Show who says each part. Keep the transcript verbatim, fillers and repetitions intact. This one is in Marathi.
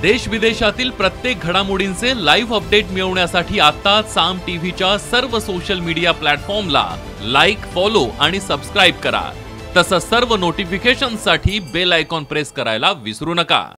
Speaker 1: देश विदेशातील प्रत्येक घडामोडींचे लाईव्ह अपडेट मिळवण्यासाठी आता साम टीव्हीच्या सर्व सोशल मीडिया प्लॅटफॉर्मला लाईक, फॉलो आणि सबस्क्राइब करा। तसंच सर्व नोटिफिकेशनसाठी बेल आयकॉन प्रेस करायला विसरू नका।